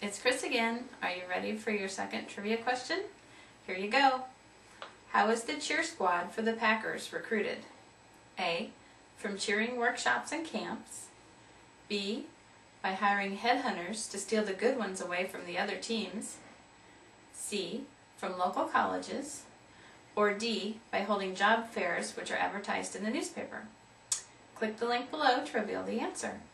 It's Chris again. Are you ready for your second trivia question? Here you go. How is the cheer squad for the Packers recruited? A. From cheering workshops and camps. B. By hiring headhunters to steal the good ones away from the other teams. C. From local colleges. Or D. By holding job fairs which are advertised in the newspaper. Click the link below to reveal the answer.